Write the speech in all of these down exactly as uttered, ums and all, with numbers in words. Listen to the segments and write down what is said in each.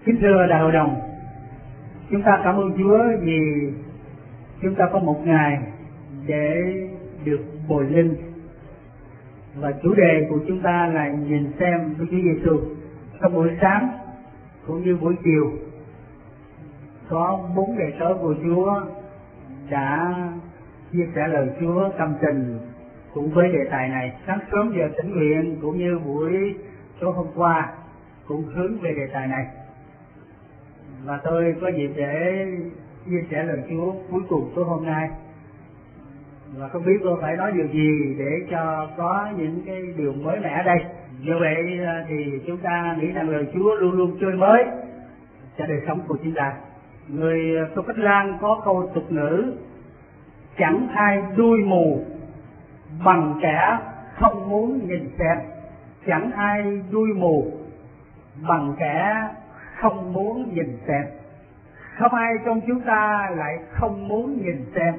Kính thưa đại hội đồng, chúng ta cảm ơn Chúa vì chúng ta có một ngày để được bồi linh, và chủ đề của chúng ta là nhìn xem Đức Chúa Giêsu. Trong buổi sáng cũng như buổi chiều có bốn đệ tử của Chúa đã chia sẻ lời Chúa tâm tình cũng với đề tài này. Sáng sớm giờ thỉnh nguyện cũng như buổi tối hôm qua cũng hướng về đề tài này, và tôi có dịp để chia sẻ lời Chúa cuối cùng tối hôm nay, và không biết tôi phải nói điều gì để cho có những cái điều mới mẻ ở đây. Như vậy thì chúng ta nghĩ rằng lời Chúa luôn luôn tươi mới cho đời sống của chúng ta. Người Tô Cách Lan có câu tục ngữ: chẳng ai đuôi mù bằng kẻ không muốn nhìn xem. Chẳng ai đuôi mù bằng kẻ không muốn nhìn xem. Không ai trong chúng ta lại không muốn nhìn xem,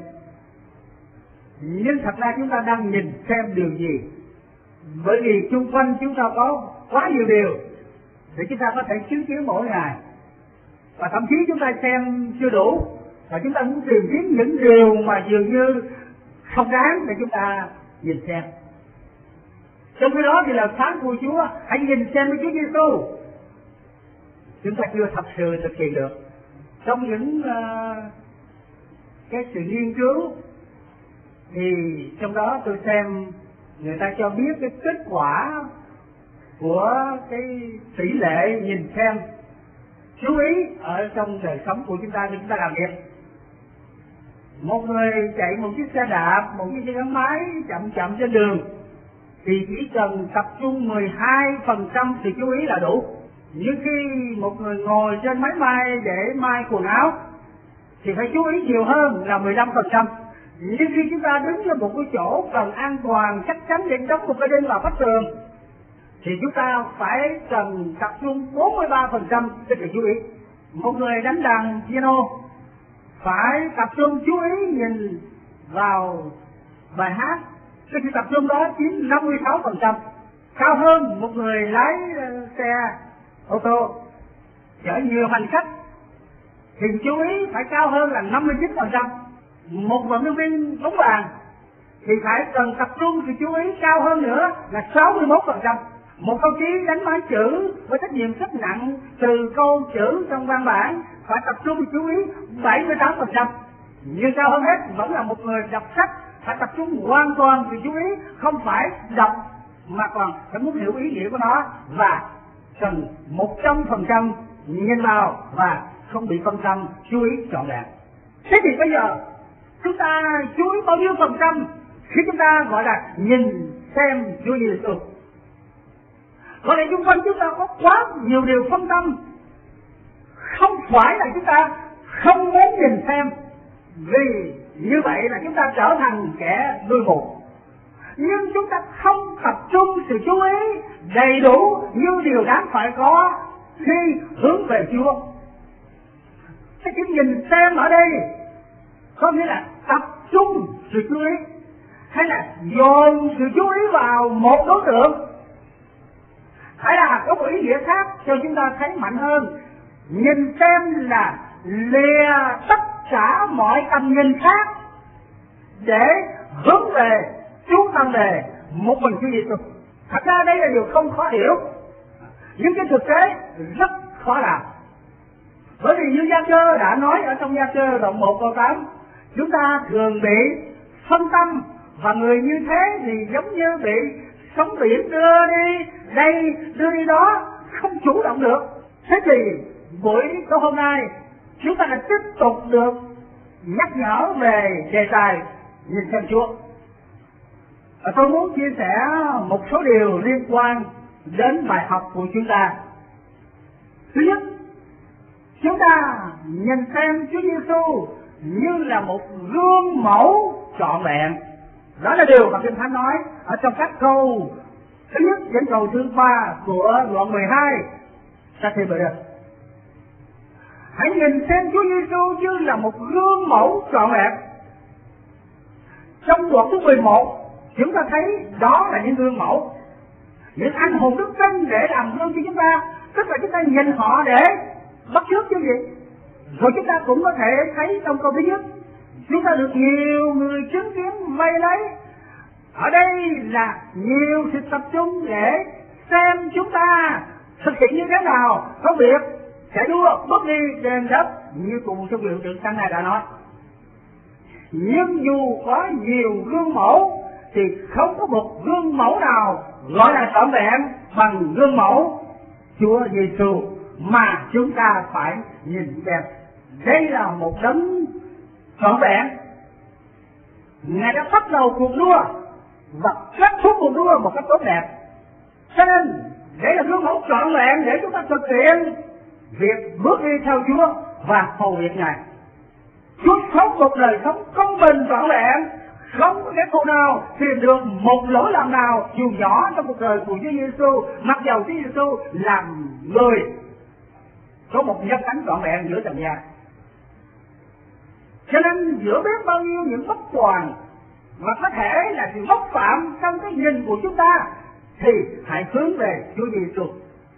nhưng thật ra chúng ta đang nhìn xem điều gì? Bởi vì xung quanh chúng ta có quá nhiều điều để chúng ta có thể chứng kiến mỗi ngày, và thậm chí chúng ta xem chưa đủ, và chúng ta muốn tìm kiếm những điều mà dường như không đáng để chúng ta nhìn xem. Trong khi đó thì lời phán của Chúa hãy nhìn xem với Chúa Giêsu, chúng ta chưa thật sự thực hiện được. Trong những uh, cái sự nghiên cứu thì trong đó tôi xem người ta cho biết cái kết quả của cái tỷ lệ nhìn xem chú ý ở trong đời sống của chúng ta khi chúng ta làm việc. Một người chạy một chiếc xe đạp, một chiếc xe gắn máy chậm chậm trên đường thì chỉ cần tập trung mười hai phần trăm sự chú ý là đủ. Nhưng khi một người ngồi trên máy may để may quần áo thì phải chú ý nhiều hơn là mười lăm phần trăm. Nhưng khi chúng ta đứng ở một cái chỗ cần an toàn chắc chắn để đóng một cái đinh vào vách tường thì chúng ta phải cần tập trung bốn mươi ba phần trăm cho sự chú ý. Một người đánh đàn piano phải tập trung chú ý nhìn vào bài hát, cái sự tập trung đó chiếm năm mươi sáu phần trăm, cao hơn một người lái xe ô tô chở nhiều hành khách thì chú ý phải cao hơn là năm mươi chín phần trăm. Một vận động viên bóng bàn thì phải cần tập trung sự chú ý cao hơn nữa là sáu mươi mốt phần trăm. Một công chí đánh máy chữ với trách nhiệm rất nặng từ câu chữ trong văn bản phải tập trung sự chú ý bảy mươi tám phần trăm. Nhưng cao hơn hết vẫn là một người đọc sách phải tập trung hoàn toàn sự chú ý, không phải đọc mà còn phải muốn hiểu ý nghĩa của nó, và cần một trăm phần trăm nhìn vào và không bị phân tâm chú ý trọn vẹn. Thế thì bây giờ chúng ta chú ý bao nhiêu phần trăm khi chúng ta gọi là nhìn xem Chúa Giêsu? Có lẽ xung quanh chúng ta có quá nhiều điều phân tâm. Không phải là chúng ta không muốn nhìn xem, vì như vậy là chúng ta trở thành kẻ đuôi mù, nhưng chúng ta không tập trung sự chú ý đầy đủ như điều đáng phải có khi hướng về Chúa. Cái chữ nhìn xem ở đây có nghĩa là tập trung sự chú ý, hay là dồn sự chú ý vào một đối tượng, hay là có một ý nghĩa khác cho chúng ta thấy mạnh hơn. Nhìn xem là lìa tất cả mọi tầm nhìn khác để hướng về chú tâm về một mình Chúa Giêsu. Thật ra đây là điều không khó hiểu, nhưng cái thực tế rất khó làm. Bởi vì như Gia Cơ đã nói ở trong Gia Cơ đoạn một câu tám, chúng ta thường bị phân tâm, và người như thế thì giống như bị sóng biển đưa đi đây đưa đi đó, không chủ động được. Thế thì buổi tối hôm nay chúng ta đã tiếp tục được nhắc nhở về đề tài nhìn xem Chúa. Và tôi muốn chia sẻ một số điều liên quan đến bài học của chúng ta. Thứ nhất, chúng ta nhìn xem Chúa Giêsu như là một gương mẫu trọn vẹn. Đó là điều mà Kinh Thánh nói ở trong các câu thứ nhất đến câu thứ ba của đoạn mười hai. Ta thì bởi đây, hãy nhìn xem Chúa Giêsu như là một gương mẫu trọn vẹn. Trong đoạn thứ mười một, chúng ta thấy đó là những gương mẫu, những anh hùng đức tin để làm gương cho chúng ta. Tức là chúng ta nhìn họ để bắt chước chứ gì. Rồi chúng ta cũng có thể thấy trong câu thứ nhất, chúng ta được nhiều người chứng kiến vây lấy. Ở đây là nhiều sự tập trung để xem chúng ta thực hiện như thế nào công việc chạy đua bước đi đền đất như cùng trong hiệu trưởng sáng nay đã nói. Nhưng dù có nhiều gương mẫu thì không có một gương mẫu nào gọi là trọn vẹn bằng gương mẫu Chúa Giêsu mà chúng ta phải nhìn xem. Đây là một đấng trọn vẹn. Ngài đã bắt đầu cuộc đua và kết thúc cuộc đua một cách tốt đẹp. Cho nên đây là gương mẫu trọn vẹn để chúng ta thực hiện việc bước đi theo Chúa và hầu việc Ngài. Chúa sống một đời sống công bình trọn vẹn, không có kẻ thù nào tìm được một lỗi lầm nào dù nhỏ trong cuộc đời của Chúa Giêsu, mặc dầu Chúa Giêsu làm người có một nhân tánh trọn vẹn giữa trần gian. Cho nên giữa biết bao nhiêu những bất toàn và có thể là sự bất phạm trong cái nhìn của chúng ta thì hãy hướng về Chúa Giêsu.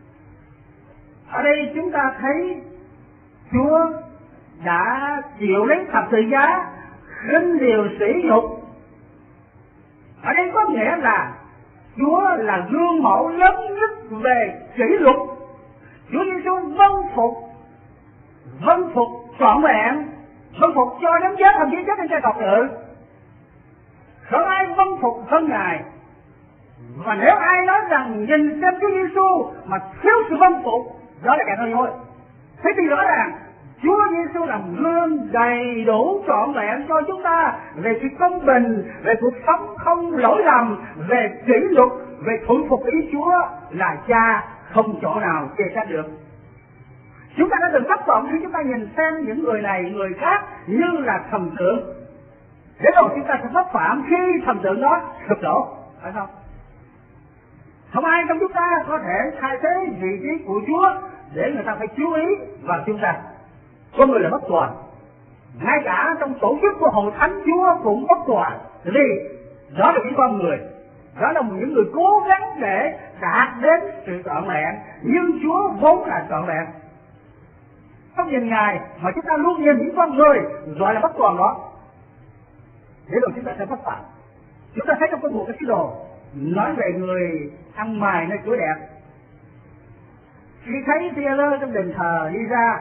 Ở đây chúng ta thấy Chúa đã chịu lấy thập tự giá, khinh điều sỉ nhục. Ở đây có nghĩa là Chúa là gương mẫu lớn nhất về kỷ luật. Chúa Giêsu vâng phục, vâng phục trọn vẹn, vâng phục cho đến chết, thậm chí chết trên cây thập tự. Không ai vâng phục hơn Ngài. Và nếu ai nói rằng nhìn xem Chúa Giêsu mà thiếu sự vâng phục, đó là kẻ nói dối. Thế thì rõ ràng Chúa Giêsu là gương đầy đủ trọn vẹn cho chúng ta về sự công bình, về cuộc sống không lỗi lầm, về kỷ luật, về thuận phục ý Chúa là Cha, không chỗ nào chê trách được. Chúng ta đã từng thất vọng khi chúng ta nhìn xem những người này, người khác như là thần tượng. Để rồi chúng ta sẽ thất phạm khi thần tượng đó sụp đổ, phải không? Không ai trong chúng ta có thể thay thế vị trí của Chúa để người ta phải chú ý vào chúng ta. Con người là bất toàn, ngay cả trong tổ chức của hội thánh Chúa cũng bất toàn. Vì đó là những con người, đó là những người cố gắng để đạt đến sự trọn vẹn, nhưng Chúa vốn là trọn vẹn. Không nhìn Ngài mà chúng ta luôn nhìn những con người gọi là bất toàn đó, để rồi chúng ta sẽ thất bại. Chúng ta thấy trong cái bộ cái sứ đồ nói về người ăn mày nơi cửa đẹp. Khi thấy Phi-e-rơ trong đền thờ đi ra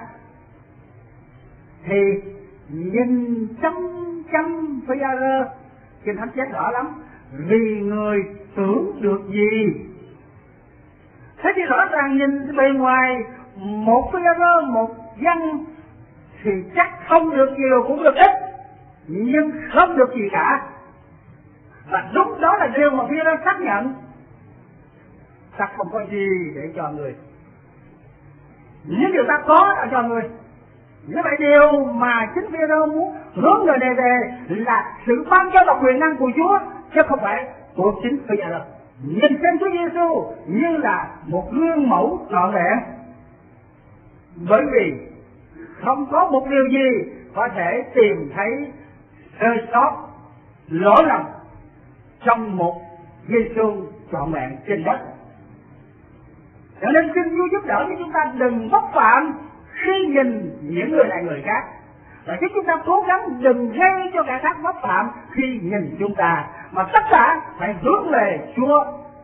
thì nhìn chăm chăm Phi-e-rơ, Kinh Thánh chép rõ lắm, vì người tưởng được gì. Thế thì rõ ràng nhìn bề ngoài một Phi-e-rơ, một dân thì chắc không được nhiều cũng được ít, nhưng không được gì cả. Và đúng đó là điều mà Phi-e-rơ xác nhận. Ta không có gì để cho người, những điều ta có đã cho người. Như vậy điều mà chính Phi-e-rơ muốn hướng người này về là sự ban cho độc quyền năng của Chúa, chứ không phải của chính Phi-e-rơ. Nhìn xem Chúa Giêsu như là một gương mẫu trọn vẹn, bởi vì không có một điều gì có thể tìm thấy sơ sót, lỗi lầm trong một Giêsu trọn vẹn trên đất. Cho nên xin Chúa giúp đỡ cho chúng ta đừng bất phạm khi nhìn những người này người khác, và chứ chúng ta cố gắng đừng gây cho kẻ khác bất phạm khi nhìn chúng ta, mà tất cả phải hướng về Chúa.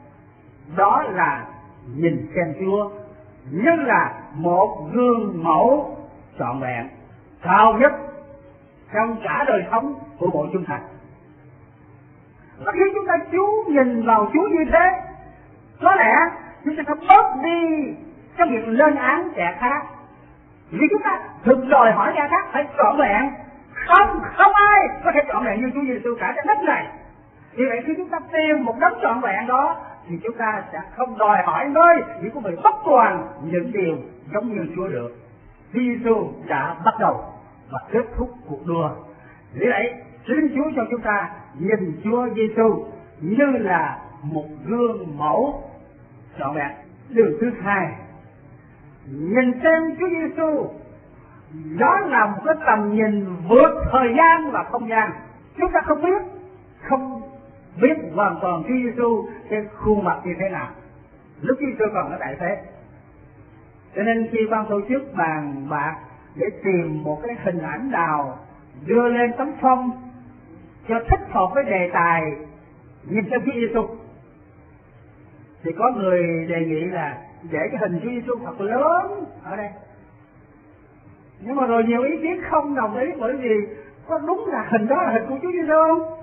Đó là nhìn xem Chúa như là một gương mẫu trọn vẹn cao nhất trong cả đời sống của mỗi chúng ta. Và khi chúng ta chú nhìn vào Chúa như thế, có lẽ chúng ta sẽ bớt đi trong việc lên án kẻ khác, vì chúng ta thường đòi hỏi kẻ khác phải trọn vẹn. Không, không ai có thể trọn vẹn như Chúa Giêsu cả trên đất này. Vì vậy khi chúng ta tìm một đấng trọn vẹn đó thì chúng ta sẽ không đòi hỏi nơi những con người bất toàn những điều giống như Chúa được. Chúa Giêsu đã bắt đầu và kết thúc cuộc đua. Vì vậy xin Chúa cho chúng ta nhìn Chúa Giêsu như là một gương mẫu trọn vẹn. Điều thứ hai, nhìn xem Chúa Giêsu đó là một cái tầm nhìn vượt thời gian và không gian. Chúng ta không biết, không biết hoàn toàn Chúa Giêsu cái khuôn mặt như thế nào lúc Chúa Giêsu còn ở tại thế. Cho nên khi ban tổ chức bàn bạc để tìm một cái hình ảnh nào đưa lên tấm phong cho thích hợp với đề tài nhìn xem Chúa Giêsu, thì có người đề nghị là để cái hình Chúa Giêsu thật lớn ở đây. Nhưng mà rồi nhiều ý kiến không đồng ý, bởi vì có đúng là hình đó là hình của Chúa Giêsu không?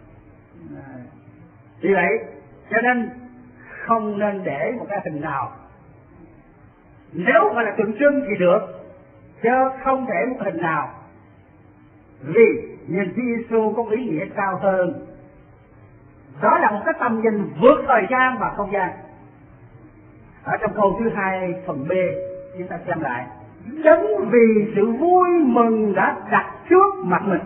Vì vậy cho nên không nên để một cái hình nào. Nếu mà là tượng trưng thì được, chứ không để một hình nào. Vì nhìn Chúa Giêsu có ý nghĩa cao hơn. Đó là một cái tầm nhìn vượt thời gian và không gian. Ở trong câu thứ hai phần B chúng ta xem lại: đấng vì sự vui mừng đã đặt trước mặt mình.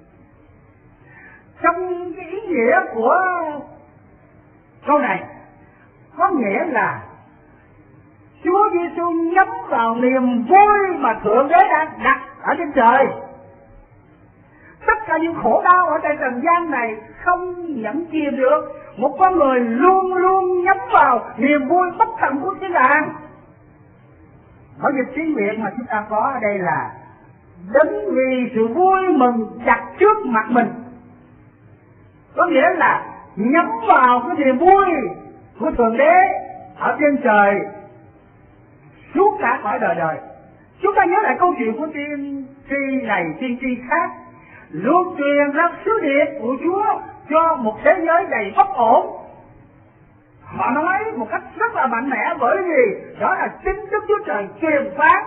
Trong cái ý nghĩa của câu này có nghĩa là Chúa Giêsu nhắm vào niềm vui mà Thượng Đế đã đặt ở trên trời. Tất cả những khổ đau ở trên trần gian này không nhẫn chìm được một con người luôn luôn nhắm vào niềm vui bất tận của thiên đàng. Ở dịch tiếng Việt mà chúng ta có ở đây là đấng vì sự vui mừng đặt trước mặt mình, có nghĩa là nhắm vào cái niềm vui của Thượng Đế ở trên trời suốt cả cõi đời đời. Chúng ta nhớ lại câu chuyện của tiên tri này tiên tri khác luôn truyền ra sứ điệp của Chúa cho một thế giới đầy bất ổn. Họ nói một cách rất là mạnh mẽ, bởi vì đó là chính Đức Chúa Trời truyền phán.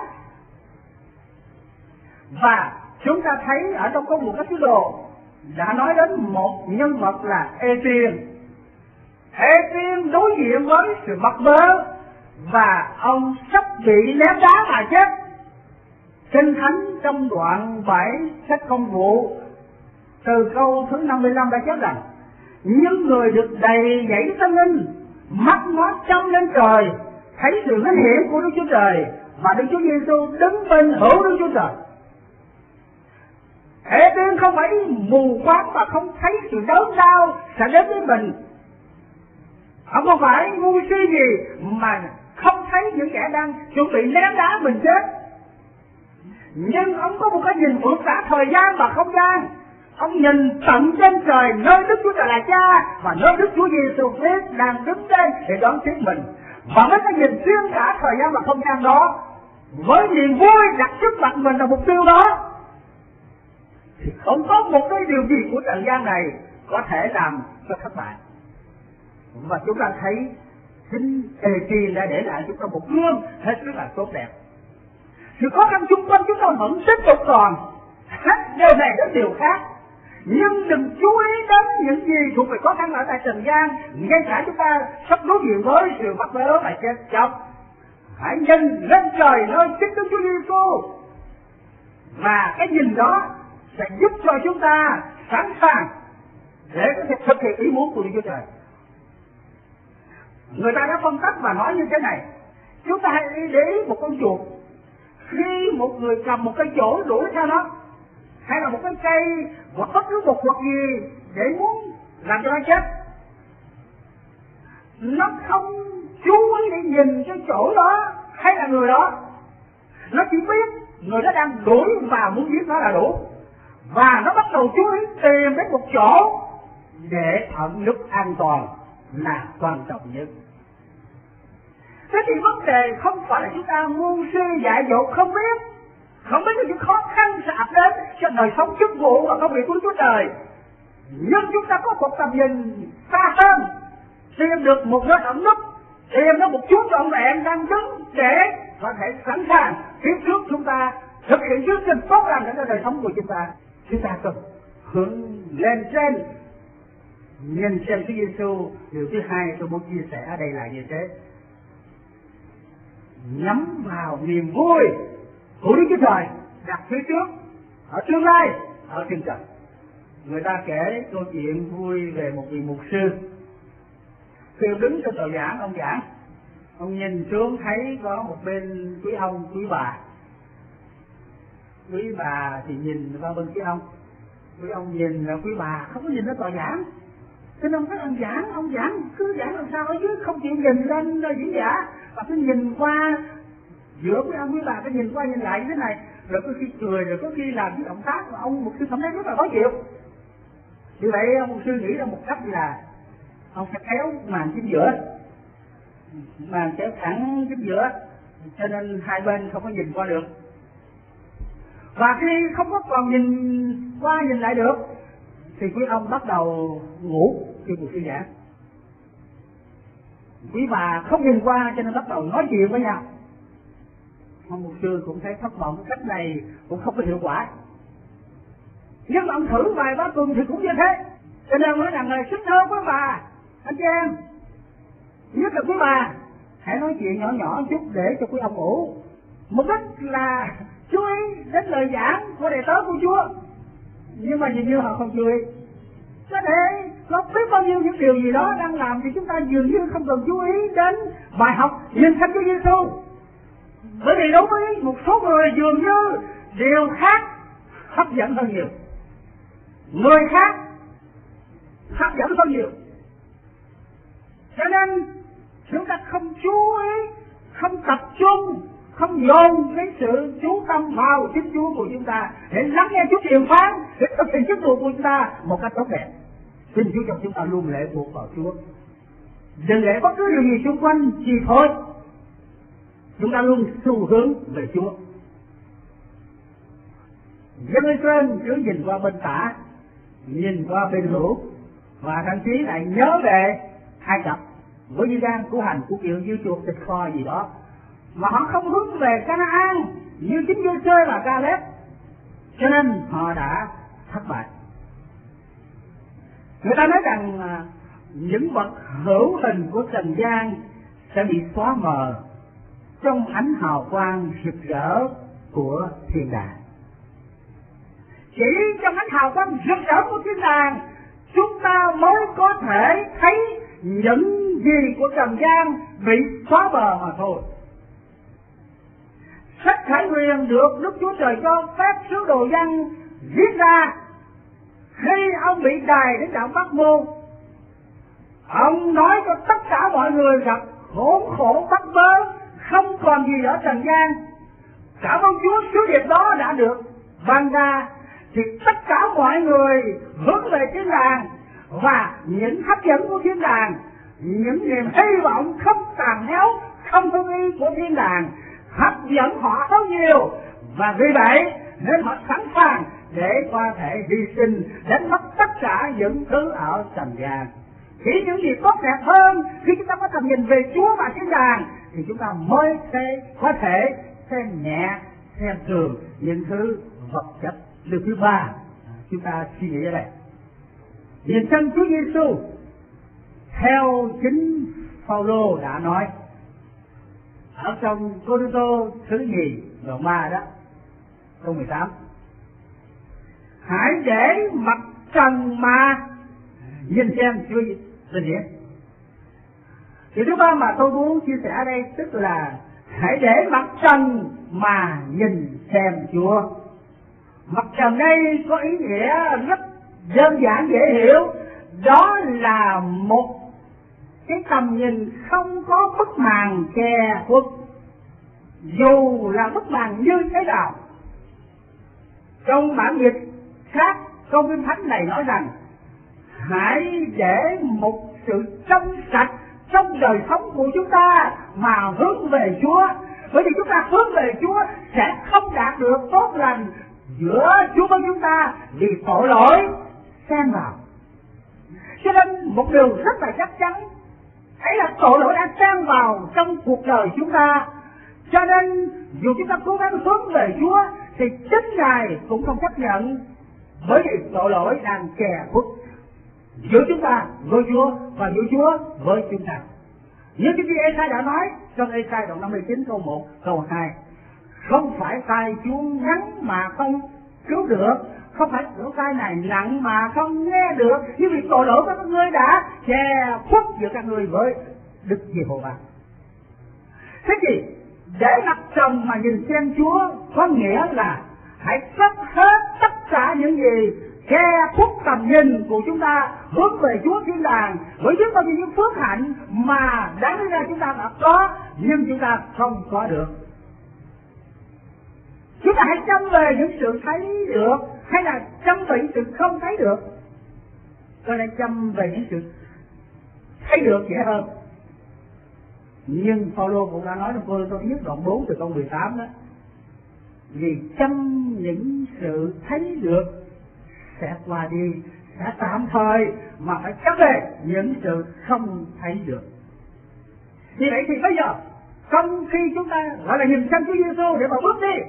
Và chúng ta thấy ở trong công vụ các sứ đồ đã nói đến một nhân vật là Ê-tiên. Ê-tiên đối diện với sự bất bớ và ông sắp bị ném đá mà chết. Kinh Thánh trong đoạn bảy sách Công vụ từ câu thứ năm mươi lăm đã chép rằng: những người được đầy dẫy tâm linh, mắt nó trông lên trời, thấy sự vinh hiển của Đức Chúa Trời và Đức Chúa Giêsu đứng bên hữu Đức Chúa Trời. Ê-tiên không phải mù quáng mà không thấy sự đớn đau sẽ đến với mình. Ông không phải ngu si gì mà không thấy những kẻ đang chuẩn bị ném đá mình chết. Nhưng ông có một cái nhìn vượt cả thời gian và không gian. Ông nhìn tận trên trời nơi Đức Chúa Trời là Cha và nơi Đức Chúa Giêsu Christ đang đứng trên để đón tiếp mình. Và với cái nhìn xuyên cả thời gian và không gian đó, với niềm vui đặt trước mặt mình là mục tiêu đó, thì không có một cái điều gì của trần gian này có thể làm cho thất bại. Và chúng ta thấy chính Ê-tiên đã để lại chúng ta một gương hết sức là tốt đẹp. Sự khó khăn chung quanh chúng ta vẫn tiếp tục còn, hết điều này đến điều khác. Nhưng đừng chú ý đến những gì thuộc về khó khăn ở tại trần gian, ngay cả chúng ta sắp đối diện với sự bắt bớ và chết chóc. Hãy nhìn lên trời nơi chính Đức Chúa Giêsu, và cái nhìn đó sẽ giúp cho chúng ta sẵn sàng để có thể thực hiện ý muốn của Đức Chúa Trời. Người ta đã phân tích và nói như thế này: chúng ta hãy để ý một con chuột, khi một người cầm một cây chổi đuổi theo nó, hay là một cái cây hoặc bất cứ một vật gì để muốn làm cho nó chết, nó không chú ý để nhìn cái chổi đó hay là người đó, nó chỉ biết người đó đang đuổi và muốn giết nó là đủ, và nó bắt đầu chú ý tìm đến một chỗ để ẩn núp an toàn là quan trọng nhất. Thế thì vấn đề không phải là chúng ta ngu si dại dột không biết, không biết những khó khăn sẽ ập đến cho đời sống chức vụ và công việc của Chúa Trời. Nhưng chúng ta có một tầm nhìn xa hơn, tìm được một nơi ẩn núp, tìm được một Chúa trọn vẹn đang đứng để có thể sẵn sàng phía trước chúng ta thực hiện chương trình tốt lành cho đời sống của chúng ta. Chúng ta cần hướng lên trên, nhìn xem Chúa Giêsu. Điều thứ hai tôi muốn chia sẻ ở đây là như thế: nhắm vào niềm vui của Đức Chúa Trời đặt phía trước, ở tương lai, ở trên trời. Người ta kể câu chuyện vui về một vị mục sư. Khi ông đứng trên tòa giảng, ông giảng, ông nhìn xuống thấy có một bên quý ông, quý bà. Quý bà thì nhìn vào bên quý ông, quý ông nhìn là quý bà không có nhìn đến tòa giảng. Cho nên ông thấy ông giảng, ông giảng cứ giảng làm sao chứ không chịu nhìn lên diễn giả, mà cứ nhìn qua giữa quý ông quý bà cái nhìn qua nhìn lại như thế này, rồi có khi cười, rồi có khi làm cái động tác mà ông mục sư cảm thấy rất là khó chịu. Vì vậy ông mục sư nghĩ ra một cách là ông sẽ kéo màn chính giữa, màn kéo thẳng chính giữa, cho nên hai bên không có nhìn qua được. Và khi không có còn nhìn qua nhìn lại được thì quý ông bắt đầu ngủ khi mục sư giảng. Quý bà không nhìn qua cho nên bắt đầu nói chuyện với nhau. Ông mục sư cũng thấy thất vọng, cách này cũng không có hiệu quả. Nhưng mà ông thử vài ba tuần thì cũng như thế. Cho nên ông nói rằng là xin thưa quý bà, anh chị em, nhất là quý bà, hãy nói chuyện nhỏ nhỏ chút để cho quý ông ngủ. Mục đích là chú ý đến lời giảng của đệ tớ của Chúa. Nhưng mà dường như họ không chú ý. Có thể có biết bao nhiêu những điều gì đó đang làm thì chúng ta dường như không cần chú ý đến bài học nhìn thánh Chúa Giêsu. Bởi vì đối với một số người dường như điều khác hấp dẫn hơn nhiều, người khác hấp dẫn hơn nhiều, cho nên chúng ta không chú ý, không tập trung, không dồn cái sự chú tâm vào chính Chúa của chúng ta để lắng nghe Chúa truyền phán, để thực hiện chức vụ của chúng ta một cách tốt đẹp. Xin Chúa cho chúng ta luôn lệ thuộc vào Chúa, đừng để bất cứ điều gì xung quanh chi phối. Chúng ta luôn xu hướng về Chúa. Dân Israel cứ nhìn qua bên tả, nhìn qua bên hữu, và thậm chí lại nhớ về Ai Cập với di gan của hành của kiểu như chuột thịt kho gì đó, mà họ không hướng về Canaan như chính Giê-xê và Ca-lép, cho nên họ đã thất bại. Người ta nói rằng những vật hữu hình của trần gian sẽ bị xóa mờ trong ánh hào quang rực rỡ của thiên đàng. Chỉ trong ánh hào quang rực rỡ của thiên đàng, chúng ta mới có thể thấy những gì của trần gian bị xóa mờ mà thôi. Sách Khải Huyền được Đức Chúa Trời cho phép sứ đồ Giăng viết ra khi ông bị đày đến đảo Bắc Môn. Ông nói cho tất cả mọi người gặp khổ khổ bắt bớ, không còn gì ở trần gian. Cảm ơn Chúa, sứ điệp đó đã được ban ra, thì tất cả mọi người hướng về thiên đàng, và những hấp dẫn của thiên đàng, những niềm hy vọng không tàn héo, không hư y của thiên đàng hấp dẫn họ rất nhiều, và vì vậy nên họ sẵn sàng để có thể hy sinh, đánh mất tất cả những thứ ở trần gian. Chỉ những gì tốt đẹp hơn khi chúng ta có tầm nhìn về Chúa và thiên đàng thì chúng ta mới có thể xem nhẹ, xem thường những thứ vật chất. Điều thứ ba chúng ta suy nghĩ ở đây, nhìn chân Chúa Giêsu theo chính Phaolô đã nói ở trong Cô-rinh-tô thứ nhì đoạn ba đó, câu mười tám: hãy để mặt trần mà nhìn xem Chúa Linh Hiển. Điều thứ ba mà tôi muốn chia sẻ ở đây tức là hãy để mặt trần mà nhìn xem Chúa. Mặt trần đây có ý nghĩa rất đơn giản dễ hiểu, đó là một cái tầm nhìn không có bức màn che khuất, dù là bức màn như thế nào. Trong bản dịch khác, câu kinh thánh này nói rằng hãy để một sự trong sạch trong đời sống của chúng ta mà hướng về Chúa, bởi vì chúng ta hướng về Chúa sẽ không đạt được tốt lành giữa Chúa với chúng ta vì tội lỗi xen vào. Cho nên một điều rất là chắc chắn, ấy là tội lỗi đã xen vào trong cuộc đời chúng ta. Cho nên dù chúng ta cố gắng hướng về Chúa thì chính Ngài cũng không chấp nhận, bởi vì tội lỗi đang kè khuất giữa chúng ta với Chúa và giữa Chúa với chúng ta. Như cái gì Ê-sai đã nói trong Ê-sai đoạn năm mươi chín câu một, câu hai: không phải tay Chúa ngắn mà không cứu được, không phải lỗ tai này nặng mà không nghe được, nhưng vì tội lỗi của các ngươi đã che khuất giữa các ngươi với Đức Giê-hô-va. Thế gì? Để mặt trần mà nhìn xem Chúa có nghĩa là hãy cất hết tất cả những gì che khuất tầm nhìn của chúng ta hướng về Chúa thiên đàng, với biết bao nhiêu những phước hạnh mà đáng ra chúng ta đã có nhưng chúng ta không có được. Chúng ta hãy chăm về những sự thấy được hay là chăm về những sự không thấy được? Tôi lại chăm về những sự thấy được dễ hơn. Nhưng Phaolô cũng đã nói trong Cô Rinh Tô thứ nhất đoạn bốn từ câu mười tám đó, vì chăm những sự thấy được sẽ qua đi, sẽ tạm thời, mà phải chăm về những sự không thấy được. Vì vậy thì bây giờ trong khi chúng ta gọi là nhìn sang Chúa Giêsu để mà bước đi,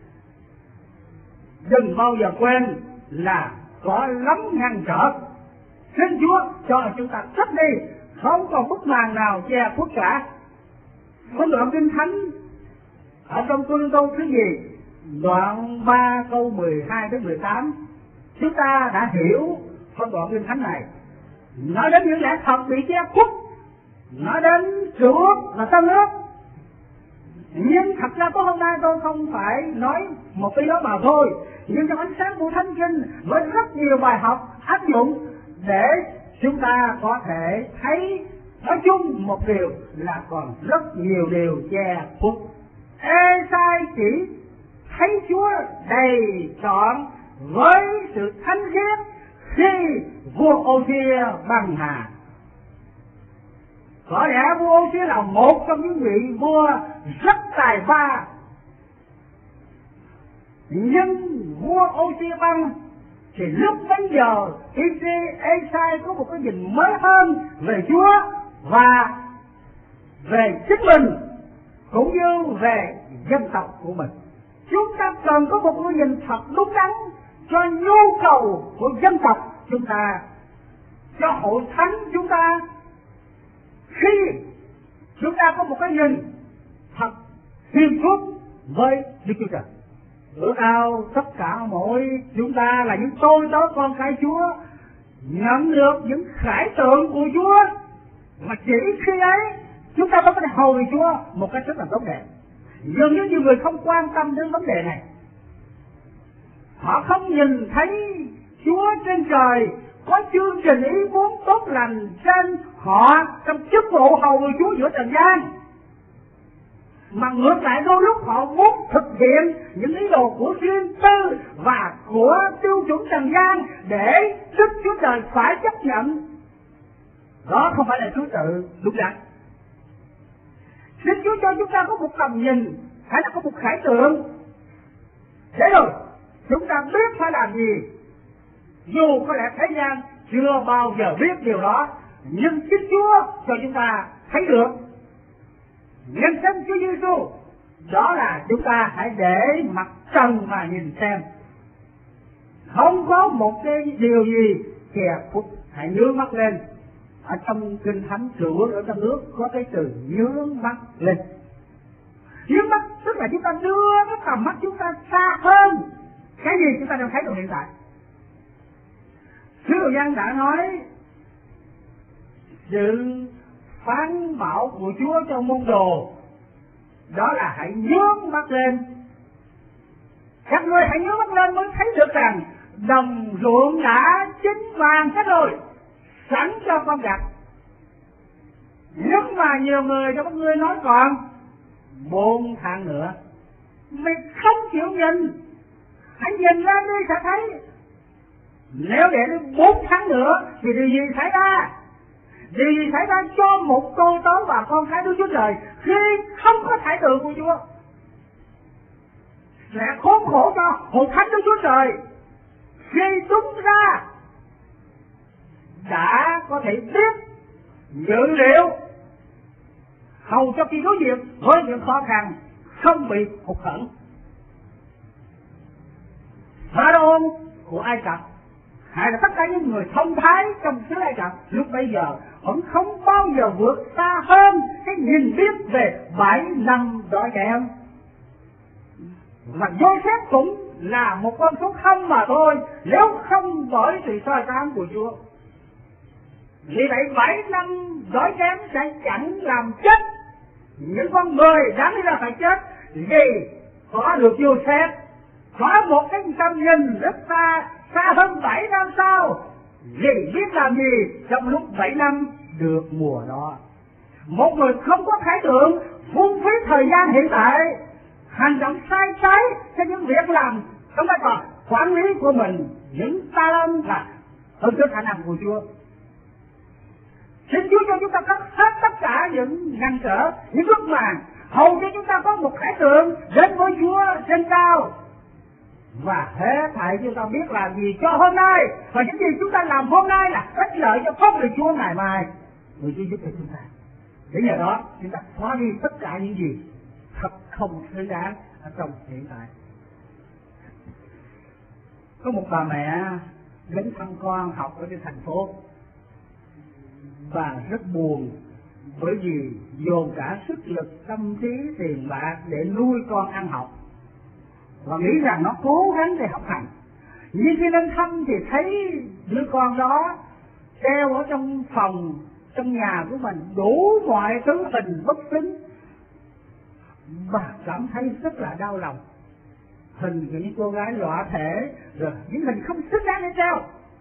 đừng bao giờ quên là có lắm ngăn trở. Xin Chúa cho chúng ta cất đi, không còn bức màn nào che khuất cả. Có đoạn Kinh Thánh ở trong Cô Rinh Tô thứ gì đoạn ba câu mười hai đến mười tám, chúng ta đã hiểu phân đoạn Kinh Thánh này. Nói đến những lẽ thật bị che khuất, nói đến rượu và tân ước. Nhưng thật ra có hôm nay tôi không phải nói một cái đó mà thôi, nhưng trong ánh sáng của Thánh Kinh với rất nhiều bài học áp dụng để chúng ta có thể thấy nói chung một điều là còn rất nhiều điều che khuất. Ê-sai chỉ thấy Chúa đầy trọn với sự thánh khiết khi vua Ô-xia băng hà. Có lẽ vua Ô-xia là một trong những vị vua rất tài ba, nhưng vua Ô-xia băng thì lúc bấy giờ Ê-sai có một cái nhìn mới hơn về Chúa và về chính mình cũng như về dân tộc của mình. Chúng ta cần có một cái nhìn thật đúng đắn cho nhu cầu của dân tộc chúng ta, cho hội thánh chúng ta. Khi chúng ta có một cái nhìn thật xuyên suốt với Đức Chúa Trời, bữa nào tất cả mỗi chúng ta là những tôi tớ con cái Chúa nhận được những khải tượng của Chúa, mà chỉ khi ấy chúng ta mới có thể hầu Chúa một cách rất là tốt đẹp. Dường như nhiều người không quan tâm đến vấn đề này, họ không nhìn thấy Chúa trên trời có chương trình ý muốn tốt lành trên họ trong chức vụ hầu người Chúa giữa trần gian, mà ngược lại đôi lúc họ muốn thực hiện những ý đồ của riêng tư và của tiêu chuẩn trần gian để Đức Chúa Trời phải chấp nhận. Đó không phải là thứ tự đúng đắn. Xin Chúa cho chúng ta có một tầm nhìn, hay là có một khải tượng, để rồi chúng ta biết phải làm gì. Dù có lẽ thế gian chưa bao giờ biết điều đó, nhưng chính Chúa cho chúng ta thấy được. Nhân sinh Chúa Giêsu, đó là chúng ta hãy để mặt trần mà nhìn xem, không có một cái điều gì kìa phút, hãy nhướng mắt lên. Ở trong Kinh Thánh Cựu ở trong nước có cái từ nhướng mắt lên. Nhướng mắt tức là chúng ta đưa cái tầm mắt chúng ta xa hơn cái gì chúng ta đang thấy được hiện tại. Sứ đồ Giăng đã nói sự phán bảo của Chúa trong môn đồ đó là hãy nhướng mắt lên. Các ngươi hãy nhướng mắt lên mới thấy được rằng đồng ruộng đã chín vàng hết rồi, sẵn cho con gặt. Nhưng mà nhiều người trong các ngươi nói còn bốn tháng nữa. Mày không chịu nhìn, hãy nhìn lên đi sẽ thấy. Nếu để đến bốn tháng nữa thì điều gì xảy ra? Điều gì xảy ra cho một cô tớ và con cái Đức Chúa Trời khi không có thái tượng của Chúa? Sẽ khốn khổ cho hồn thánh Đức Chúa Trời khi chúng ta đã có thể biết dự liệu hầu cho khi đối diện với những khó khăn không bị hụt hẫng. Pharaoh của Ai Cập hay là tất cả những người thông thái trong xứ Ai Cập lúc bây giờ vẫn không bao giờ vượt xa hơn cái nhìn biết về bảy năm đói kém. Và Joseph cũng là một con số không mà thôi, nếu không bởi sự soi sáng của Chúa. Vì vậy bảy năm đói kém sẽ chẳng làm chết những con người đáng lý ra phải chết, vì có được Joseph, có một cái tầm nhìn rất xa, xa hơn bảy năm sau, vì biết làm gì trong lúc bảy năm được mùa đó. Một người không có khái tượng phung phí thời gian hiện tại, hành động sai trái cho những việc làm trong vai trò quản lý của mình, những talent là hơn trước khả năng của Chúa. Xin Chúa cho chúng ta có hết tất cả những ngăn trở, những bức màn, hầu cho chúng ta có một khải tượng đến với Chúa trên cao. Và hết thảy chúng ta biết làm gì cho hôm nay, và những gì chúng ta làm hôm nay là ích lợi cho phong lời Chúa ngày mai. Người Chúa giúp cho chúng ta. Để nhờ đó chúng ta xóa đi tất cả những gì thật không xứng đáng ở trong hiện tại. Có một bà mẹ đến thăm con học ở trên thành phố, và rất buồn bởi vì dồn cả sức lực, tâm trí, tiền bạc để nuôi con ăn học, và nghĩ rằng nó cố gắng để học hành. Nhưng khi lên thăm thì thấy đứa con đó treo ở trong phòng, trong nhà của mình đủ mọi thứ hình bất xứng. Bà cảm thấy rất là đau lòng. Hình của những cô gái lõa thể, rồi những hình không xứng đáng để treo.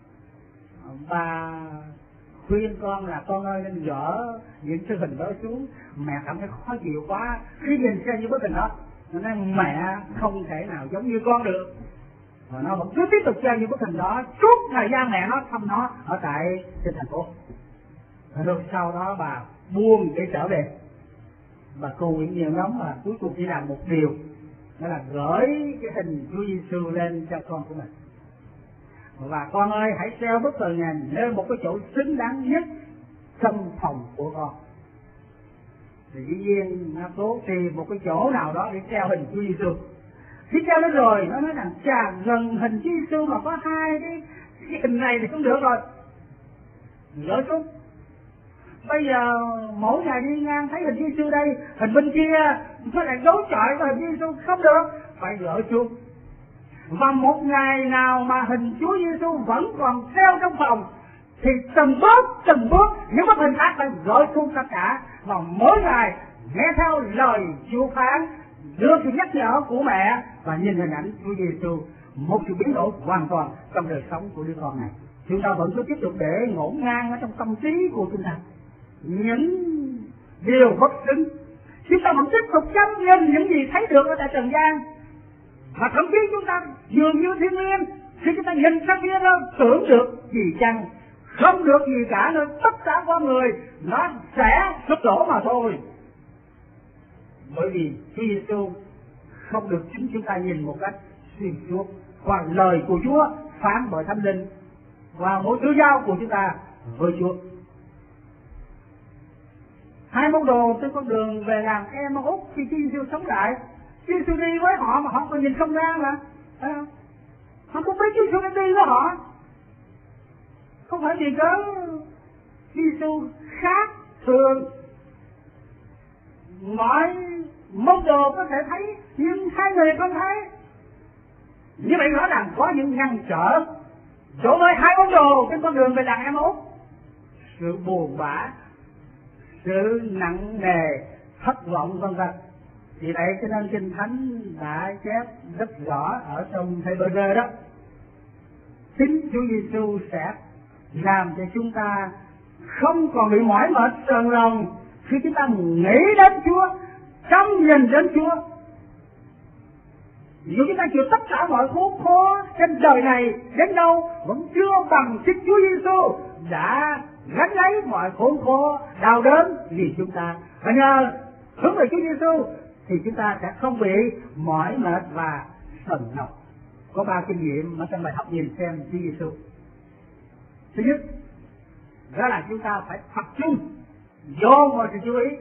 Bà khuyên con là con ơi nên gỡ những cái hình đó xuống. Mẹ cảm thấy khó chịu quá khi nhìn xem những bức hình đó. Nó nói mẹ không thể nào giống như con được, và nó vẫn cứ tiếp tục treo những bức hình đó suốt thời gian mẹ nó thăm nó ở tại trên thành phố. Rồi sau đó bà buông để trở về, bà cầu nguyện nhiều lắm, và cuối cùng chỉ làm một điều, đó là gửi cái hình Chúa Giêsu lên cho con của mình. Và con ơi hãy treo bức hình này lên một cái chỗ xứng đáng nhất trong phòng của con. Thì dĩ nhiên nó cố tìm một cái chỗ nào đó để treo hình Chúa Giêsu. Khi treo lên rồi nó nói rằng chà, gần hình Chúa Giêsu mà có hai cái, cái hình này thì cũng được rồi, gỡ xuống. Bây giờ mỗi ngày đi ngang thấy hình Chúa Giêsu đây, hình bên kia nó lại đối chọi với hình Chúa Giêsu, không được, phải gỡ xuống. Và một ngày nào mà hình Chúa Giêsu vẫn còn treo trong phòng thì từng bước từng bước những bức hình khác phải gỡ xuống tất cả, và mỗi ngày nghe theo lời Chúa phán, đưa sự nhắc nhở của mẹ và nhìn hình ảnh Chúa Giêsu, một sự biến đổi hoàn toàn trong đời sống của đứa con này. Chúng ta vẫn cứ tiếp tục để ngổn ngang ở trong tâm trí của chúng ta những điều bất xứng. Chúng ta vẫn tiếp tục chăm nhìn những gì thấy được ở tại trần gian, và thậm chí chúng ta dường như thiên nhiên khi chúng ta nhìn sang phía đó tưởng được gì chăng, không được gì cả, nên tất cả con người nó sẽ sụp đổ mà thôi. Bởi vì Chúa Giêsu không được chính chúng ta nhìn một cách xuyên suốt, và lời của Chúa phán bởi Thánh Linh và mỗi thứ giao của chúng ta với Chúa. Hai môn đồ trên con đường về làng Emmaus khi Chúa Giêsu sống lại, Chúa Giêsu đi với họ mà họ còn nhìn không ra mà, thấy không? Họ không biết Chúa Giêsu đi với họ, không phải vì cớ Chúa Giêsu khác thường. Mọi môn đồ có thể thấy nhưng hai người không thấy. Như vậy rõ ràng có những ngăn trở đối với hai môn đồ trên con đường về làng Emmaus: sự buồn bã, sự nặng nề, thất vọng vân vân. Vì vậy cho nên Kinh Thánh đã chép rất rõ ở trong Hebrew đó, chính Chúa Giêsu sẽ làm cho chúng ta không còn bị mỏi mệt sờn lòng khi chúng ta nghĩ đến Chúa, trông nhìn đến Chúa. Dù chúng ta chịu tất cả mọi khốn khó trên đời này đến đâu vẫn chưa bằng chính Chúa Giêsu đã gánh lấy mọi khốn khó đau đớn vì chúng ta. Và nhờ hướng về Chúa Giêsu thì chúng ta sẽ không bị mỏi mệt và sờn lòng. Có ba kinh nghiệm mà trong bài học nhìn xem Chúa Giêsu. Thứ nhất, đó là chúng ta phải tập trung dồn vào sự chú ý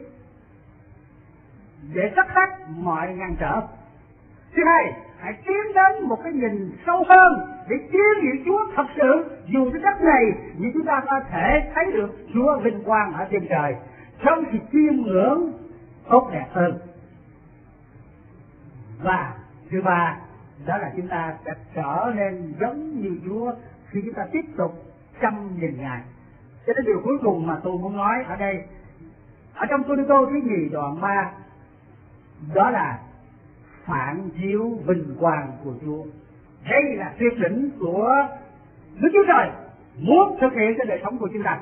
để cắt hết mọi ngăn trở. Thứ hai, hãy tiến đến một cái nhìn sâu hơn để chiêm nghiệm Chúa thật sự, dù cái đất này nhưng chúng ta có thể thấy được Chúa vinh quang ở trên trời trong sự chiêm ngưỡng tốt đẹp hơn. Và thứ ba, đó là chúng ta sẽ trở nên giống như Chúa khi chúng ta tiếp tục chăm nhìn Ngài. Cho nên điều cuối cùng mà tôi muốn nói ở đây, ở trong Cô-rinh-tô thứ nhì đoạn ba, đó là phản chiếu vinh quang của Chúa. Đây là tuyệt đỉnh của Đức Chúa Trời muốn thực hiện cái đời sống của chúng ta.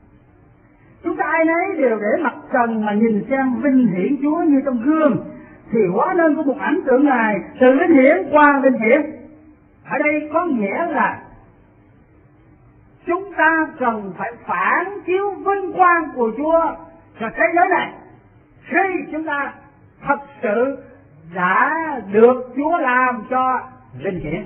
Chúng ta ai nấy đều để mặt trần mà nhìn xem vinh hiển Chúa như trong gương, thì hóa đơn của một ảnh tượng Ngài từ linh hiển qua linh hiển. Ở đây có nghĩa là chúng ta cần phải phản chiếu vinh quang của Chúa cho thế giới này khi chúng ta thật sự đã được Chúa làm cho linh hiển.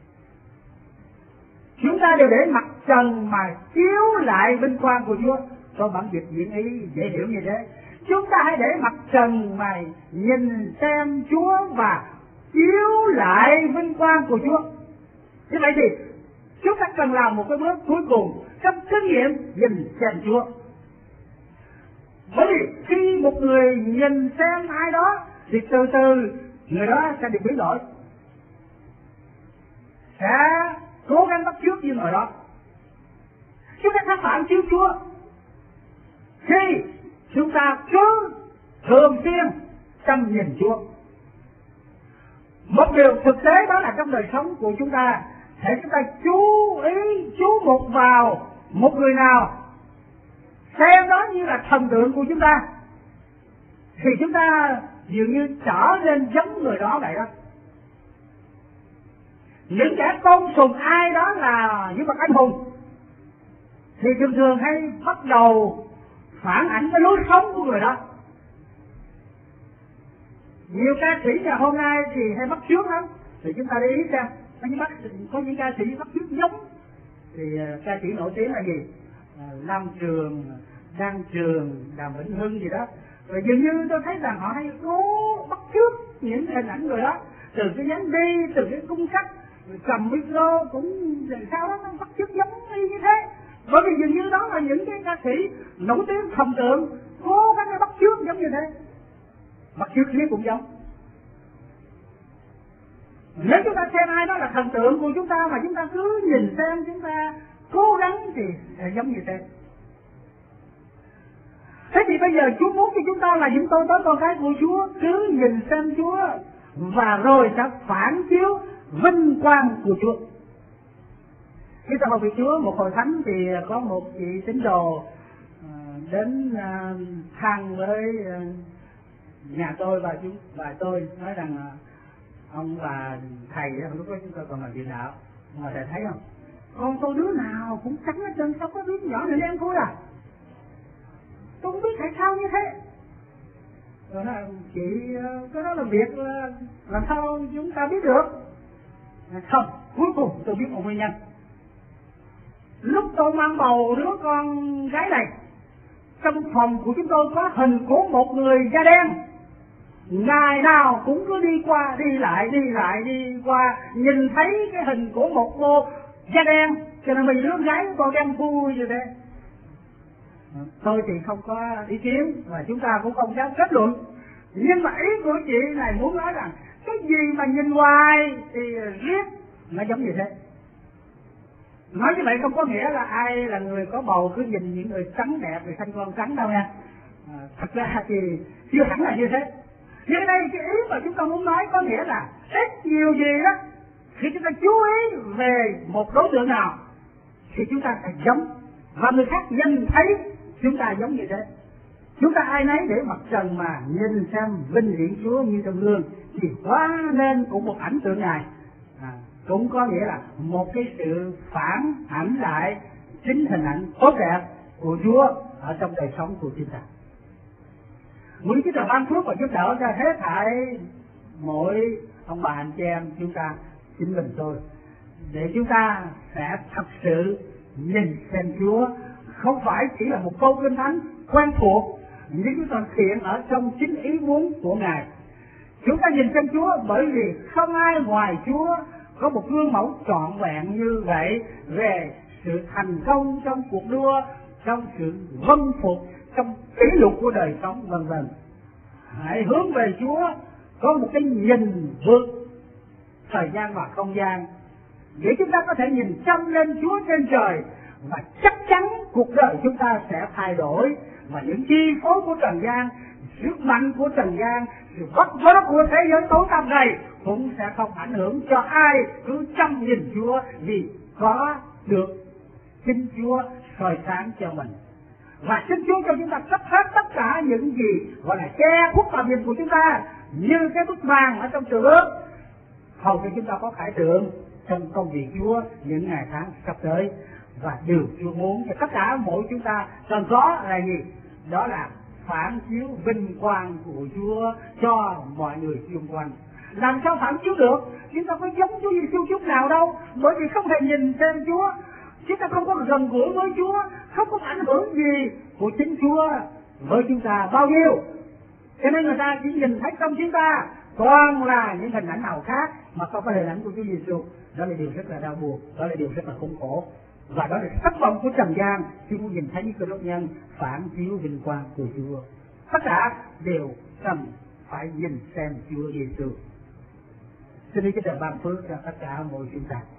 Chúng ta đều để mặt trần mà chiếu lại vinh quang của Chúa. Tôi bản dịch diễn ý dễ hiểu như thế. Chúng ta hãy để mặt trần mà nhìn xem Chúa và chiếu lại vinh quang của Chúa. Như vậy thì chúng ta cần làm một cái bước cuối cùng trong kinh nghiệm nhìn xem Chúa. Bởi vì khi một người nhìn xem ai đó thì từ từ người đó sẽ được biến đổi, sẽ cố gắng bắt chước như người đó. Chúng ta sẽ phản chiếu Chúa khi chúng ta cứ thường xuyên chăm nhìn Chúa. Một điều thực tế đó là trong đời sống của chúng ta, hãy chúng ta chú ý chú mục vào một người nào, xem đó như là thần tượng của chúng ta, thì chúng ta dường như trở nên giống người đó vậy đó. Những kẻ tôn sùng ai đó là những bậc anh hùng thì thường thường hay bắt đầu phản ảnh cái lối sống của người đó. Nhiều ca sĩ ngày hôm nay thì hay bắt chước lắm, thì chúng ta để ý xem có những, bắt, có những ca sĩ bắt chước giống. Thì uh, ca sĩ nổi tiếng là gì? Uh, Lam Trường, Đăng Trường, Đàm Vĩnh Hưng gì đó. Rồi dường như tôi thấy rằng họ hay cố bắt chước những hình ảnh người đó, từ cái dáng đi, từ cái cung cách, cầm micro cũng sao đó nó bắt chước giống y như thế. Bởi vì dường như đó là những cái ca sĩ nổi tiếng thần tượng, cố gắng bắt chước giống như thế. Bắt chước clip cũng giống. Nếu chúng ta xem ai đó là thần tượng của chúng ta mà chúng ta cứ nhìn xem, chúng ta cố gắng thì sẽ giống như thế. Thế thì bây giờ Chúa muốn cho chúng ta là những tôi tớ con cái của Chúa cứ nhìn xem Chúa và rồi sẽ phản chiếu vinh quang của Chúa. Khi ta vào vị Chúa, một hội thánh thì có một vị tín đồ đến than với nhà tôi và chúng và tôi nói rằng ông bà thầy lúc đó chúng tôi còn làm truyền đạo, mà thầy thấy không, con tôi đứa nào cũng trắng hết trơn, sao có biết nhỏ này đen thôi à, tôi không biết tại sao như thế. Rồi nói chị cái đó là việc làm sao chúng ta biết được. Không, cuối cùng tôi biết một nguyên nhân. Lúc tôi mang bầu đứa con gái này, trong phòng của chúng tôi có hình của một người da đen, ngày nào cũng cứ đi qua đi lại đi lại đi qua, nhìn thấy cái hình của một cô da đen, cho nên mình đứa gái của tôi đen thui như thế. Tôi thì không có ý kiến và chúng ta cũng không dám kết luận, nhưng mà ý của chị này muốn nói rằng cái gì mà nhìn hoài thì riết nó giống như thế. Nói như vậy không có nghĩa là ai là người có bầu cứ nhìn những người trắng đẹp rồi sanh con trắng đâu nha. À, thật ra thì chưa hẳn là như thế. Nhưng đây cái ý mà chúng ta muốn nói có nghĩa là ít nhiều gì đó, khi chúng ta chú ý về một đối tượng nào thì chúng ta phải giống, và người khác nhìn thấy chúng ta giống như thế. Chúng ta ai nấy để mặt trần mà nhìn xem vinh hiển Chúa như trong gương thì hóa nên cũng một ảnh tượng Ngài. À, cũng có nghĩa là một cái sự phản ảnh lại chính hình ảnh tốt đẹp của Chúa ở trong đời sống của chúng ta. Muốn chúng ta ban phước và giúp đỡ cho hết thảy mỗi ông bà anh chị em chúng ta, chính mình tôi, để chúng ta sẽ thật sự nhìn xem Chúa không phải chỉ là một câu kinh thánh quen thuộc, nhưng chúng ta hiện ở trong chính ý muốn của Ngài. Chúng ta nhìn xem Chúa bởi vì không ai ngoài Chúa có một gương mẫu trọn vẹn như vậy về sự thành công trong cuộc đua, trong sự vâng phục, trong kỷ lục của đời sống vân vân. Hãy hướng về Chúa, có một cái nhìn vượt thời gian và không gian, để chúng ta có thể nhìn chăm lên Chúa trên trời, và chắc chắn cuộc đời chúng ta sẽ thay đổi, và những chi phối của trần gian, sức mạnh của trần gian, sự vất vả của thế giới tối tăm này cũng sẽ không ảnh hưởng cho ai cứ chăm nhìn Chúa, vì có được chính Chúa soi sáng cho mình. Và xin Chúa cho chúng ta cấp hết tất cả những gì gọi là che khuất tầm nhìn của chúng ta, như cái bức màn ở trong trường ước, hầu cho chúng ta có khải tượng trong công việc Chúa những ngày tháng sắp tới. Và điều Chúa muốn cho tất cả mỗi chúng ta cần có là gì? Đó là phản chiếu vinh quang của Chúa cho mọi người xung quanh. Làm sao phản chiếu được? Chúng ta có giống Chúa Giêsu chút nào đâu, bởi vì không hề nhìn xem Chúa, chúng ta không có gần gũi với Chúa, không có ảnh hưởng gì của chính Chúa với chúng ta bao nhiêu. Cho nên người ta chỉ nhìn thấy trong chúng ta toàn là những hình ảnh nào khác mà không có hình ảnh của Chúa Giêsu. Đó là điều rất là đau buồn, đó là điều rất là khốn khổ. Và đó là thất vọng của trần gian khi muốn nhìn thấy những cơ đốc nhân phản chiếu vinh quang của Chúa. Tất cả đều cần phải nhìn xem Chúa Giêsu. Xin Đức Chúa Trời ban phước cho tất cả mỗi chúng ta.